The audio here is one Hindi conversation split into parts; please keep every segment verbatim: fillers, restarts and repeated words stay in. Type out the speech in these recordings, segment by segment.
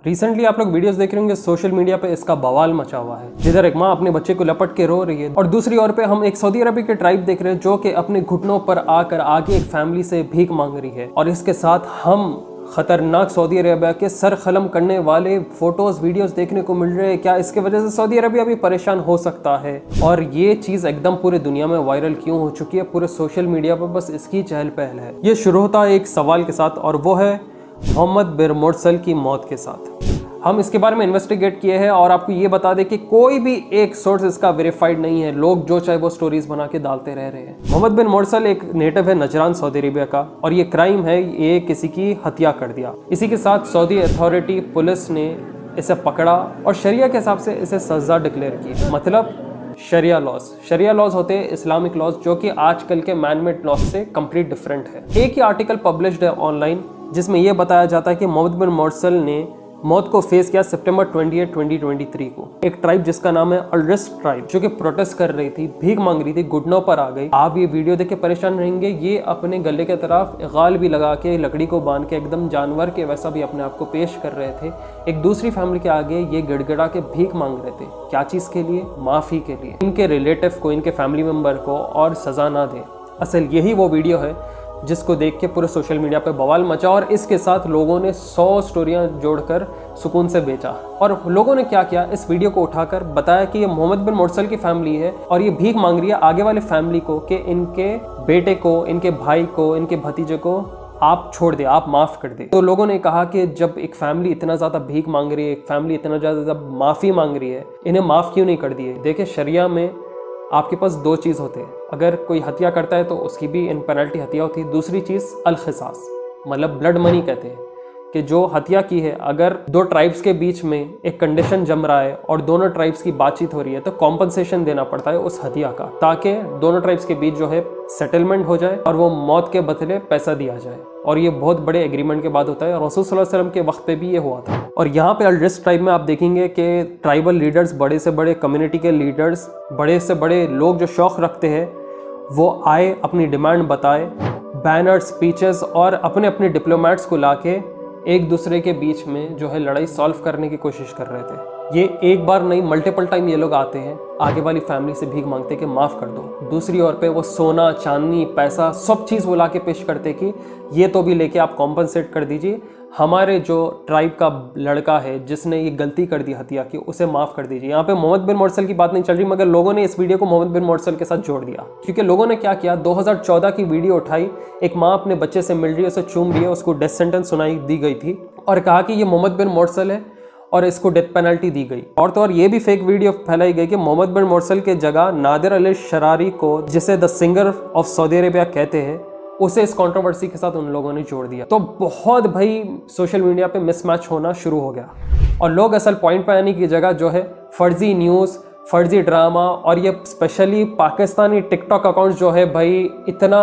रिसेंटली आप लोग वीडियोस देख रहे होंगे सोशल मीडिया पे इसका बवाल मचा हुआ है, जिधर एक माँ अपने बच्चे को लपट के रो रही है और दूसरी ओर पे हम एक सऊदी अरब के ट्राइब देख रहे हैं जो कि अपने घुटनों पर आकर आगे एक फैमिली से भीख मांग रही है। और इसके साथ हम खतरनाक सऊदी अरेबिया के सर खलम करने वाले फोटोज वीडियोस देखने को मिल रहे हैं। क्या इसके वजह से सऊदी अरेबिया भी परेशान हो सकता है? और ये चीज़ एकदम पूरे दुनिया में वायरल क्यों हो चुकी है? पूरे सोशल मीडिया पर बस इसकी चहल पहल है। ये शुरू होता है एक सवाल के साथ और वो है मोहम्मद बिन मुरसल की मौत के साथ। हम इसके बारे में इन्वेस्टिगेट किए हैं और आपको ये बता दें कि कोई भी एक सोर्स इसका वेरीफाइड नहीं है। लोग जो चाहे वो स्टोरीज बना के डालते रह रहे हैं। मोहम्मद बिन मुरसल एक नेटिव है नजरान सऊदी अरेबिया का और ये क्राइम है, ये किसी की हत्या कर दिया। इसी के साथ सऊदी अथॉरिटी पुलिस ने इसे पकड़ा और शरिया के हिसाब से इसे सजा डिक्लेयर की। मतलब शरिया लॉज शरिया लॉज होते हैं इस्लामिक लॉज जो कि आजकल के मैनमेड लॉज से कंप्लीट डिफरेंट है। एक ही आर्टिकल पब्लिश्ड है ऑनलाइन जिसमें यह बताया जाता है कि मोहम्मद बिन मुरसल ने मौत को फेस किया सितंबर अट्ठाईस, दो हज़ार तेईस को। एक ट्राइब जिसका नाम है अल-रिस्क ट्राइब जो कि प्रोटेस्ट कर रही थी, भीख मांग रही थी, घुटनों पर आ गई। आप ये वीडियो देख के परेशान रहेंगे। ये अपने गले के तरफ गाल भी लगा के लकड़ी को बांध के एकदम जानवर के वैसा भी अपने आप को पेश कर रहे थे। एक दूसरी फैमिली के आगे ये गिड़गिड़ा के भीख मांग रहे थे। क्या चीज़ के लिए? माफ़ी के लिए, इनके रिलेटिव को, इनके फैमिली मेम्बर को और सज़ा ना दे। असल यही वो वीडियो है जिसको देख के पूरे सोशल मीडिया पे बवाल मचा और इसके साथ लोगों ने सौ स्टोरियां जोड़कर सुकून से बेचा। और लोगों ने क्या किया, इस वीडियो को उठाकर बताया कि ये मोहम्मद बिन मुरसल की फैमिली है और ये भीख मांग रही है आगे वाले फैमिली को कि इनके बेटे को, इनके भाई को, इनके भतीजे को आप छोड़ दे, आप माफ़ कर दे। तो लोगों ने कहा कि जब एक फैमिली इतना ज़्यादा भीख मांग रही है, एक फैमिली इतना ज़्यादा माफ़ी मांग रही है, इन्हें माफ़ क्यों नहीं कर दिए? देखिए, शरिया में आपके पास दो चीज़ होते हैं। अगर कोई हत्या करता है तो उसकी भी इन पेनल्टी हत्या होती है। दूसरी चीज़ अल-क़िसास, मतलब ब्लड मनी कहते हैं कि जो हत्या की है, अगर दो ट्राइब्स के बीच में एक कंडीशन जम रहा है और दोनों ट्राइब्स की बातचीत हो रही है तो कॉम्पनसेशन देना पड़ता है उस हत्या का, ताकि दोनों ट्राइब्स के बीच जो है सेटलमेंट हो जाए और वो मौत के बदले पैसा दिया जाए। और ये बहुत बड़े एग्रीमेंट के बाद होता है। रसूल सल्लल्लाहु अलैहि वसल्लम के वक्त पे भी ये हुआ था। और यहाँ पे अल-रिस्क ट्राइब में आप देखेंगे कि ट्राइबल लीडर्स, बड़े से बड़े कम्युनिटी के लीडर्स, बड़े से बड़े लोग जो शौक़ रखते हैं वो आए, अपनी डिमांड बताए, बैनर, स्पीचेस और अपने अपने डिप्लोमेट्स को लाके एक दूसरे के बीच में जो है लड़ाई सॉल्व करने की कोशिश कर रहे थे। ये एक बार नहीं, मल्टीपल टाइम ये लोग आते हैं, आगे वाली फैमिली से भीख मांगते कि माफ़ कर दो। दूसरी ओर पे वो सोना, चांदी, पैसा, सब चीज़ वो ला के पेश करते कि ये तो भी लेके आप कॉम्पनसेट कर दीजिए, हमारे जो ट्राइब का लड़का है जिसने ये गलती कर दी हत्या की, उसे माफ़ कर दीजिए। यहाँ पे मोहम्मद बिन मुरसल की बात नहीं चल रही, मगर लोगों ने इस वीडियो को मोहम्मद बिन मुरसल के साथ जोड़ दिया। क्योंकि लोगों ने क्या किया, दो हज़ार चौदह की वीडियो उठाई, एक माँ अपने बच्चे से मिल रही है, उसे चूम रही है, उसको डेथ सेंटेंस सुनाई दी गई थी और कहा कि ये मोहम्मद बिन मुरसल है और इसको डेथ पेनल्टी दी गई। और तो और ये भी फेक वीडियो फैलाई गई कि मोहम्मद बिन मुरसल के जगह नादिर अली शरारी को, जिसे the singer of Saudi Arabia कहते हैं, उसे इस कंट्रोवर्सी के साथ उन लोगों ने जोड़ दिया। तो बहुत भाई सोशल मीडिया पे मिसमैच होना शुरू हो गया और लोग असल पॉइंट पे आने की जगह जो है फर्जी न्यूज़, फर्जी ड्रामा और ये स्पेशली पाकिस्तानी टिकटॉक अकाउंट जो है भाई इतना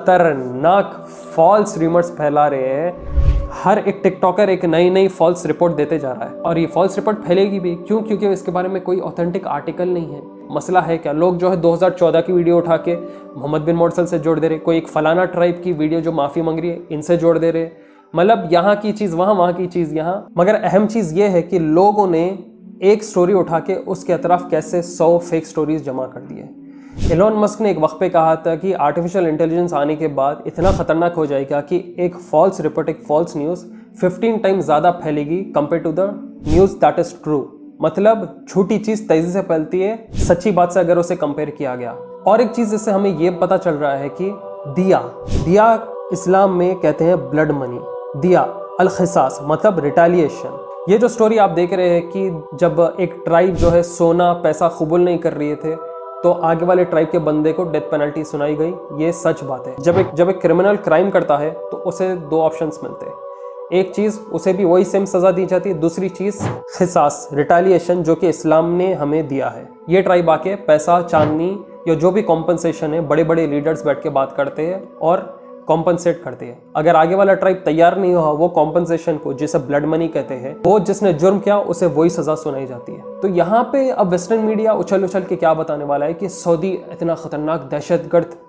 ख़तरनाक फॉल्स रूमर्स फैला रहे हैं। हर एक टिकटॉकर एक नई नई फॉल्स रिपोर्ट देते जा रहा है और ये फॉल्स रिपोर्ट फैलेगी भी। क्यों? क्योंकि इसके बारे में कोई ऑथेंटिक आर्टिकल नहीं है। मसला है क्या, लोग जो है दो हज़ार चौदह की वीडियो उठा के मोहम्मद बिन मुरसल से जोड़ दे रहे, कोई एक फलाना ट्राइब की वीडियो जो माफ़ी मांग रही है इनसे जोड़ दे रहे, मतलब यहाँ की चीज़ वहाँ, वहाँ की चीज़ यहाँ। मगर अहम चीज़ ये है कि लोगों ने एक स्टोरी उठा के उसके अतराफ कैसे सौ फेक स्टोरीज जमा कर दिए। एलोन मस्क ने एक वक्त पे कहा था कि आर्टिफिशियल इंटेलिजेंस आने के बाद इतना ख़तरनाक हो जाएगा कि एक फॉल्स रिपोर्ट, एक फॉल्स न्यूज़ फिफ्टीन टाइम्स ज़्यादा फैलेगी compare to the news that is true. मतलब झूठी चीज़ तेज़ी से फैलती है सच्ची बात से अगर उसे कंपेयर किया गया। और एक चीज़ इससे हमें ये पता चल रहा है कि दिया दिया इस्लाम में कहते हैं ब्लड मनी, दिया अल-क़िसास मतलब रिटेलिएशन। ये जो स्टोरी आप देख रहे हैं कि जब एक ट्राइब जो है सोना, पैसा कबूल नहीं कर रहे थे तो आगे वाले ट्राइब के बंदे को डेथ पेनल्टी सुनाई गई, ये सच बात है। जब एक जब एक क्रिमिनल क्राइम करता है तो उसे दो ऑप्शंस मिलते हैं। एक चीज़, उसे भी वही सेम सज़ा दी जाती है। दूसरी चीज़ क़िसास, रिटेलिएशन, जो कि इस्लाम ने हमें दिया है। ये ट्राइब आके पैसा, चांदी या जो भी कॉम्पनसेशन है, बड़े बड़े लीडर्स बैठ के बात करते हैं और कॉम्पनसेट करते हैं। अगर आगे वाला ट्राइब तैयार नहीं हुआ वो कॉम्पनसेशन को, जिसे ब्लड मनी कहते हैं, वो जिसने जुर्म किया उसे वही सजा सुनाई जाती है। तो यहाँ पे अब वेस्टर्न मीडिया उछल उछल के क्या बताने वाला है कि सऊदी इतना खतरनाक दहशतगर्द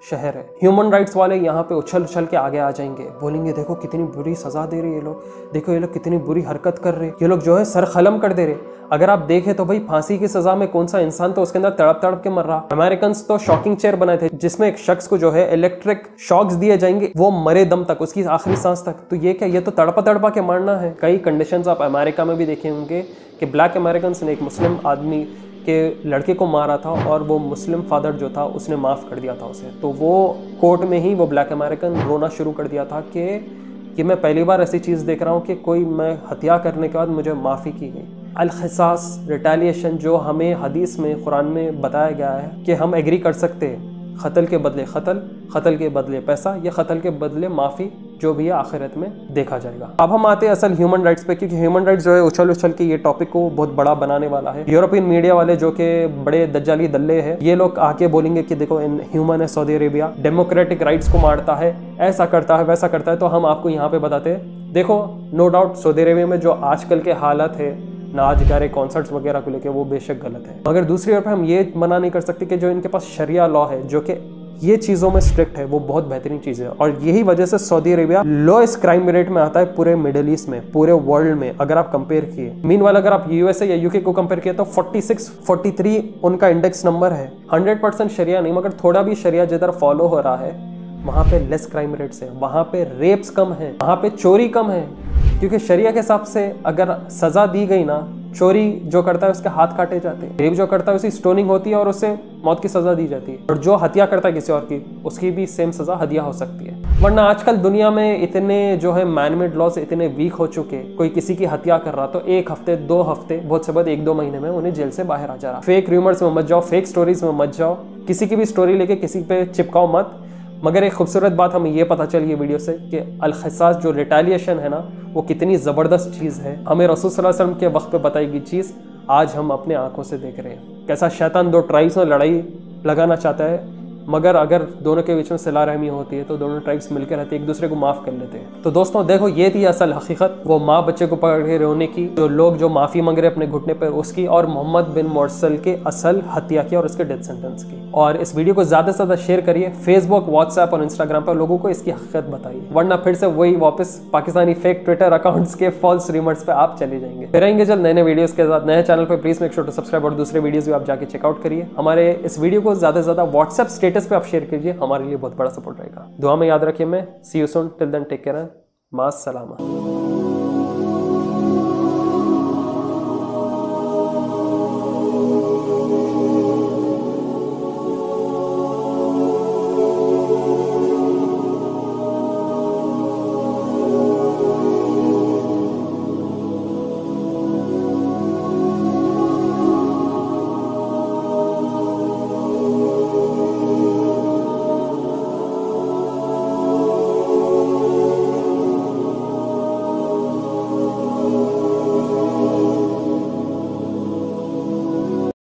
शहर है। ह्यूमन राइट्स वाले यहाँ पे उछल उछल के आगे आ जाएंगे, बोलेंगे देखो कितनी बुरी सजा दे रहे हैं ये लोग, देखो ये लोग कितनी बुरी हरकत कर रहे हैं, ये लोग जो है सर खलम कर दे रहे। अगर आप देखें तो भाई फांसी की सजा में कौन सा इंसान तो उसके अंदर तड़प तड़प के मर रहा। अमेरिकन तो शॉकिंग चेयर बनाए थे जिसमें एक शख्स को जो है इलेक्ट्रिक शॉक्स दिए जाएंगे, वो मरे दम तक, उसकी आखिरी सांस तक। तो ये क्या, ये तो तड़पा तड़पा के मरना है। कई कंडीशंस आप अमेरिका में भी देखे होंगे कि ब्लैक अमेरिकन ने एक मुस्लिम आदमी के लड़के को मारा था और वो मुस्लिम फादर जो था उसने माफ़ कर दिया था उसे। तो वो कोर्ट में ही वो ब्लैक अमेरिकन रोना शुरू कर दिया था कि कि मैं पहली बार ऐसी चीज़ देख रहा हूँ कि कोई मैं हत्या करने के बाद मुझे माफ़ी की गई। अल-क़िसास, रिटेलिएशन, जो हमें हदीस में, कुरान में बताया गया है कि हम एग्री कर सकते हैं, क़त्ल के बदले क़त्ल, क़त्ल के बदले पैसा या क़त्ल के बदले माफ़ी, जो भी है आखिरत में देखा जाएगा। अब हम आते हैं असल ह्यूमन राइट्स पे, क्योंकि ह्यूमन राइट्स जो है उछल उछल के ये टॉपिक को बहुत बड़ा बनाने वाला है। यूरोपियन मीडिया वाले जो कि बड़े दज्जाली दल्ले हैं, ये लोग आके बोलेंगे कि देखो इन ह्यूमन है सऊदी अरेबिया, डेमोक्रेटिक राइट्स को मारता है, ऐसा करता है, वैसा करता है। तो हम आपको यहाँ पे बताते हैं, देखो नो डाउट सऊदी अरेबिया में जो आजकल के हालत है, नाच गारे, कॉन्सर्ट्स वगैरह को लेके, वो बेशक गलत है। मगर दूसरी ओर पे हम ये मना नहीं कर सकते कि जो इनके पास शरिया लॉ है, जो कि ये चीज़ों में स्ट्रिक्ट है, वो बहुत बेहतरीन चीज़ है। और यही वजह से Saudi Arabia lowest crime rate में आता है पूरे मिडिल ईस्ट में, पूरे वर्ल्ड में, अगर आप कंपेयर किए। मीनवाइल अगर आप यूएसए या यूके को कंपेयर किए तो छियालीस, तैंतालीस उनका इंडेक्स नंबर है। हंड्रेड परसेंट शरिया नहीं, मगर थोड़ा भी शरिया जिधर फॉलो हो रहा है वहाँ पे लेस क्राइम रेट्स है, वहाँ पे रेप्स कम है, वहाँ पे चोरी कम है। क्योंकि शरिया के हिसाब से अगर सज़ा दी गई ना, चोरी जो करता है उसके हाथ काटे जाते हैं, रेप जो करता है उसकी स्टोनिंग होती है और उसे मौत की सज़ा दी जाती है, और जो हत्या करता है किसी और की, उसकी भी सेम सज़ा हदिया हो सकती है। वरना आजकल दुनिया में इतने जो है मैनमेड लॉज इतने वीक हो चुके, कोई किसी की हत्या कर रहा तो एक हफ्ते, दो हफ्ते, बहुत से बाद एक दो महीने में उन्हें जेल से बाहर आ जा रहा। फेक रूमर्स में मत जाओ, फेक स्टोरीज में मत जाओ, किसी की भी स्टोरी लेके किसी पे चिपकाओ मत। मगर एक खूबसूरत बात हमें ये पता चली है वीडियो से कि अल-क़िसास जो रिटेलिएशन है ना, वो कितनी ज़बरदस्त चीज़ है। हमें रसूल सल्लल्लाहु अलैहि वसल्लम के वक्त पे बताई गई चीज़ आज हम अपने आंखों से देख रहे हैं। कैसा शैतान दो ट्राइब्स में लड़ाई लगाना चाहता है, मगर अगर दोनों के बीच में सिला रहमी होती है तो दोनों ट्राइब्स मिलकर रहते, एक दूसरे को माफ़ कर लेते हैं। तो दोस्तों देखो, ये थी असल हकीकत, वो माँ बच्चे को पकड़ के रोने की, जो लोग जो माफ़ी मांग रहे अपने घुटने पर उसकी, और मोहम्मद बिन मोरसल के असल हत्या की और उसके डेथ सेंटेंस की। और इस वीडियो को ज़्यादा से ज़्यादा शेयर करिए, फेसबुक, व्हाट्सएप और इंस्टाग्राम पर लोगों को इसकी हकीकत बताइए, वरना फिर से वही वापस पाकिस्तानी फेक ट्विटर अकाउंट्स के फॉल्स रिमर्स पे आप चले जाएंगे। फिर आएंगे जल्द नए नए वीडियोस के साथ। नए चैनल पर please make sure to subscribe, और दूसरे वीडियोस भी आप जाके चेकआउट करिए। हमारे इस वीडियो को ज़्यादा से ज़्यादा व्हाट्सएप स्टेटस पे आप शेयर कीजिए, हमारे लिए बहुत बड़ा सपोर्ट रहेगा। दुआ में याद रखिए, मैं see you soon, till then take care, मास सलामा।